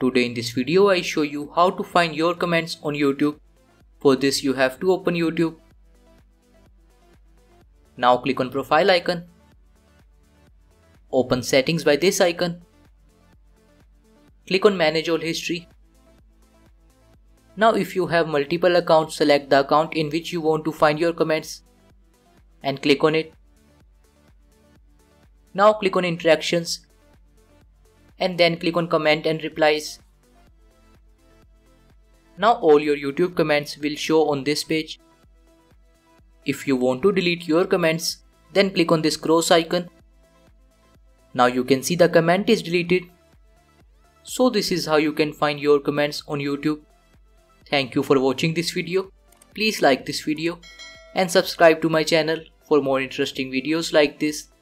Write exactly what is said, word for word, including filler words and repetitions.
Today in this video I show you how to find your comments on YouTube. For this you have to open YouTube. Now click on profile icon. Open settings by this icon. Click on manage all history. Now if you have multiple accounts, select the account in which you want to find your comments and click on it. Now click on interactions and then click on comment and replies. Now all your YouTube comments will show on this page. If you want to delete your comments, then click on this cross icon. Now you can see the comment is deleted. So this is how you can find your comments on YouTube. Thank you for watching this video. Please like this video and subscribe to my channel for more interesting videos like this.